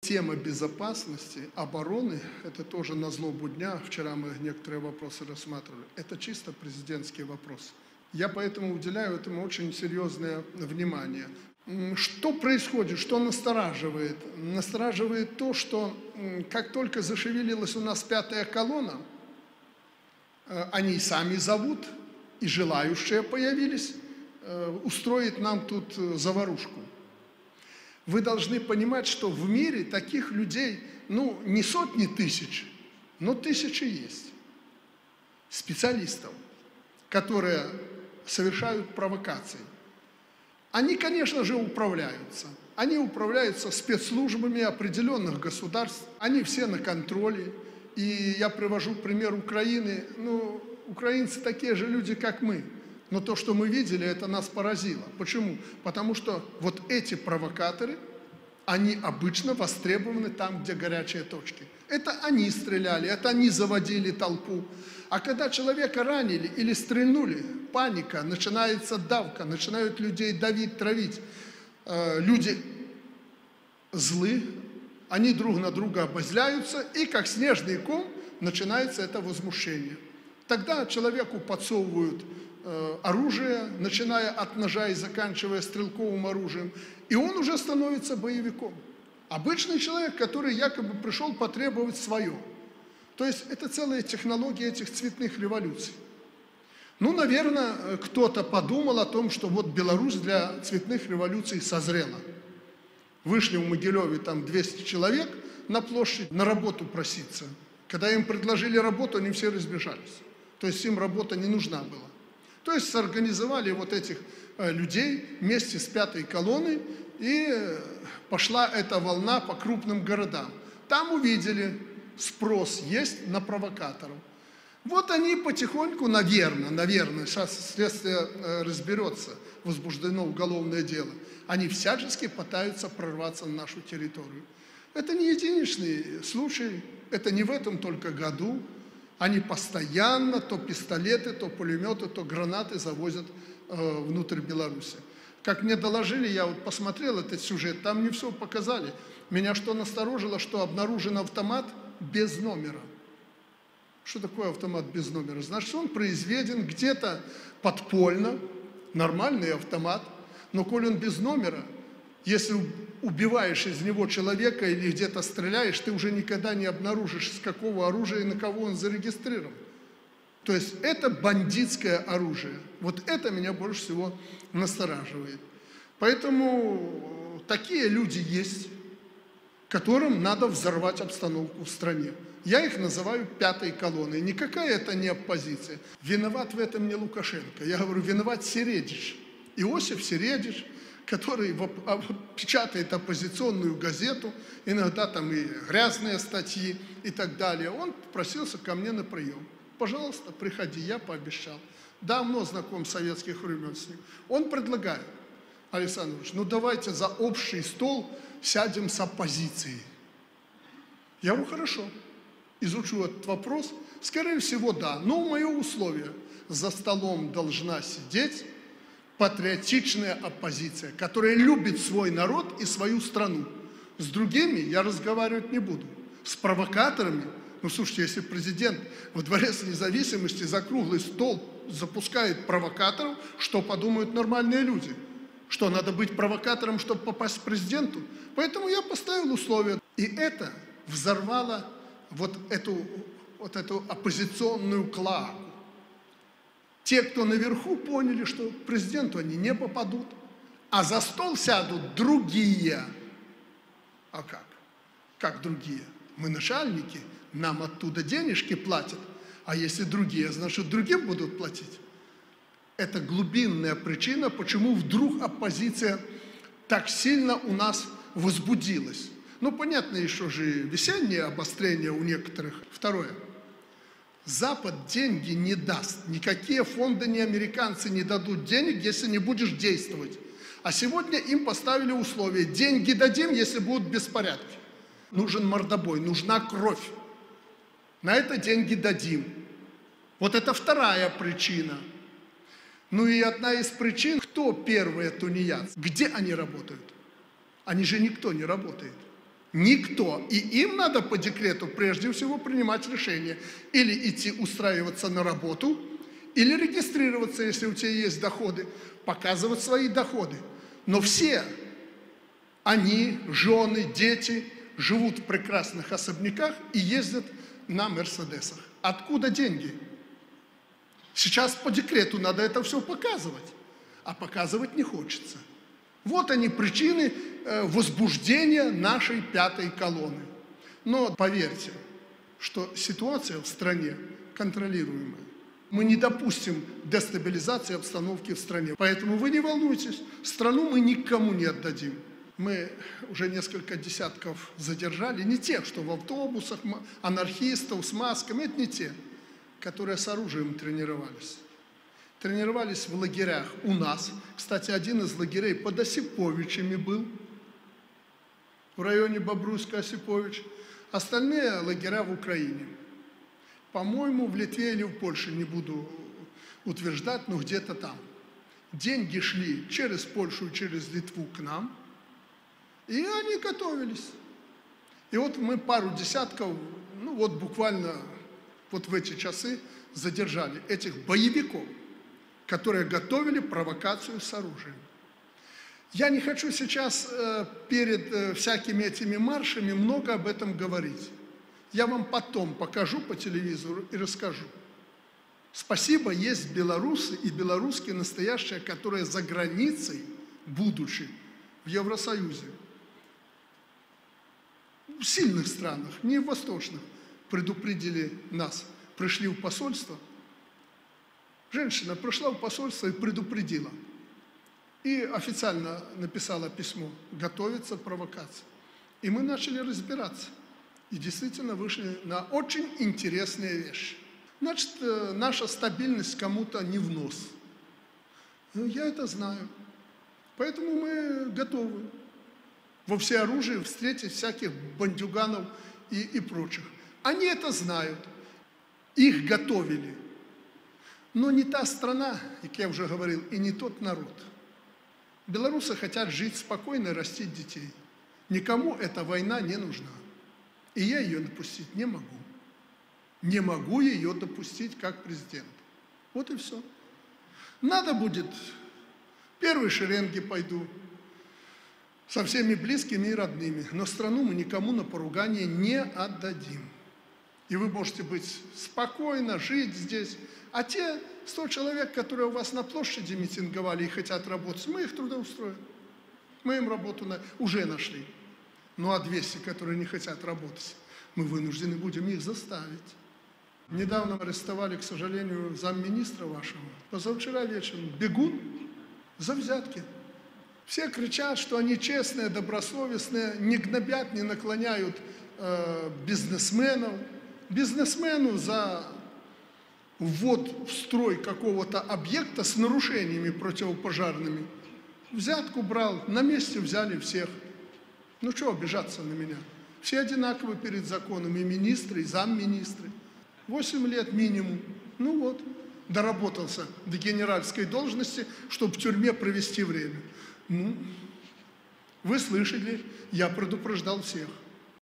Тема безопасности, обороны, это тоже на злобу дня, вчера мы некоторые вопросы рассматривали, это чисто президентский вопрос. Я поэтому уделяю этому очень серьезное внимание. Что происходит, что настораживает? Настораживает то, что как только зашевелилась у нас пятая колонна, они сами зовут, и желающие появились устроить нам тут заварушку. Вы должны понимать, что в мире таких людей, не сотни тысяч, но тысячи есть. Специалистов, которые совершают провокации. Они, конечно же, управляются. Они управляются спецслужбами определенных государств. Они все на контроле. И я привожу пример Украины. Украинцы такие же люди, как мы. Но то, что мы видели, это нас поразило. Почему? Потому что вот эти провокаторы, они обычно востребованы там, где горячие точки. Это они стреляли, это они заводили толпу. А когда человека ранили или стрельнули, паника, начинается давка, начинают людей давить, травить. Люди злы, они друг на друга обозляются, и как снежный ком начинается это возмущение. Тогда человеку подсовывают оружие, начиная от ножа и заканчивая стрелковым оружием, и он уже становится боевиком. Обычный человек, который якобы пришел потребовать свое. То есть это целая технология этих цветных революций. Наверное, кто-то подумал о том, что вот Беларусь для цветных революций созрела. Вышли в Могилеве там 200 человек на площадь на работу проситься. Когда им предложили работу, они все разбежались. То есть им работа не нужна была. То есть сорганизовали вот этих людей вместе с пятой колонной, и пошла эта волна по крупным городам. Там увидели, спрос есть на провокаторов. Вот они потихоньку, наверное, сейчас следствие разберется, возбуждено уголовное дело, они всячески пытаются прорваться на нашу территорию. Это не единичный случай, это не в этом только году. Они постоянно то пистолеты, то пулеметы, то гранаты завозят внутрь Беларуси. Как мне доложили, я вот посмотрел этот сюжет, там не все показали. Меня что насторожило, что обнаружен автомат без номера. Что такое автомат без номера? Значит, он произведен где-то подпольно, нормальный автомат, но коль он без номера, если убиваешь из него человека или где-то стреляешь, ты уже никогда не обнаружишь, с какого оружия и на кого он зарегистрирован. То есть это бандитское оружие. Вот это меня больше всего настораживает. Поэтому такие люди есть, которым надо взорвать обстановку в стране. Я их называю пятой колонной. Никакая это не оппозиция. Виноват в этом не Лукашенко. Я говорю, виноват Середич. Иосиф Середич, который печатает оппозиционную газету, иногда там и грязные статьи и так далее. Он попросился ко мне на прием. Пожалуйста, приходи, я пообещал. Давно знаком с советских времен с ним. Он предлагает, Александр Ильич, давайте за общий стол сядем с оппозицией. Я говорю, хорошо, изучу этот вопрос. Скорее всего, да, но мое условие. За столом должна сидеть патриотичная оппозиция, которая любит свой народ и свою страну. С другими я разговаривать не буду. С провокаторами, слушайте, если президент во Дворец независимости за круглый стол запускает провокаторов, что подумают нормальные люди? Что, надо быть провокатором, чтобы попасть к президенту? Поэтому я поставил условия. И это взорвало вот эту оппозиционную клаку. Те, кто наверху, поняли, что к президенту они не попадут, а за стол сядут другие. А как? Как другие? Мы начальники, нам оттуда денежки платят, а если другие, значит, другим будут платить. Это глубинная причина, почему вдруг оппозиция так сильно у нас возбудилась. Понятно, еще же весеннее обострение у некоторых. Второе. Запад деньги не даст. Никакие фонды, ни американцы не дадут денег, если не будешь действовать. А сегодня им поставили условия. Деньги дадим, если будут беспорядки. Нужен мордобой, нужна кровь. На это деньги дадим. Вот это вторая причина. И одна из причин, кто первые тунеядцы? Где они работают? Они же никто не работает. Никто. И им надо по декрету прежде всего принимать решение. Или идти устраиваться на работу, или регистрироваться, если у тебя есть доходы, показывать свои доходы. Но все они, жены, дети, живут в прекрасных особняках и ездят на мерседесах. Откуда деньги? Сейчас по декрету надо это все показывать, а показывать не хочется. Вот они причины возбуждения нашей пятой колонны. Но поверьте, что ситуация в стране контролируемая. Мы не допустим дестабилизации обстановки в стране. Поэтому вы не волнуйтесь, страну мы никому не отдадим. Мы уже несколько десятков задержали, не тех, что в автобусах, анархистов с масками, это не те, которые с оружием тренировались. Тренировались в лагерях у нас. Кстати, один из лагерей под Осиповичами был, в районе Бобруйска-Осипович. Остальные лагеря в Украине. По-моему, в Литве или в Польше, не буду утверждать, но где-то там. Деньги шли через Польшу, через Литву к нам, и они готовились. И вот мы пару десятков, ну вот буквально вот в эти часы задержали этих боевиков, которые готовили провокацию с оружием. Я не хочу сейчас перед всякими этими маршами много об этом говорить. Я вам потом покажу по телевизору и расскажу. Спасибо, есть белорусы и белорусские настоящие, которые за границей, будучи в Евросоюзе, в сильных странах, не в восточных, предупредили нас. Пришли в посольство. Женщина пришла в посольство и предупредила. И официально написала письмо. Готовится провокация. И мы начали разбираться. И действительно вышли на очень интересные вещи. Значит, наша стабильность кому-то не в нос. Ну, я это знаю. Поэтому мы готовы во всеоружии встретить всяких бандюганов и прочих. Они это знают. Их готовили. Но не та страна, как я уже говорил, и не тот народ. Белорусы хотят жить спокойно и растить детей. Никому эта война не нужна. И я ее допустить не могу. Не могу ее допустить как президент. Вот и все. Надо будет, в первой шеренге пойду, со всеми близкими и родными. Но страну мы никому на поругание не отдадим. И вы можете быть спокойно, жить здесь. А те 100 человек, которые у вас на площади митинговали и хотят работать, мы их трудоустроим. Мы им работу уже нашли. Ну а 200, которые не хотят работать, мы вынуждены будем их заставить. Недавно арестовали, к сожалению, замминистра вашего. Позавчера вечером бегун за взятки. Все кричат, что они честные, добросовестные, не гнобят, не наклоняют бизнесменов. Бизнесмену за ввод в строй какого-то объекта с нарушениями противопожарными взятку брал, на месте взяли всех. Ну что обижаться на меня? Все одинаковы перед законом, и министры, и замминистры. 8 лет минимум. Ну вот, доработался до генеральской должности, чтобы в тюрьме провести время. Ну, вы слышали, я предупреждал всех.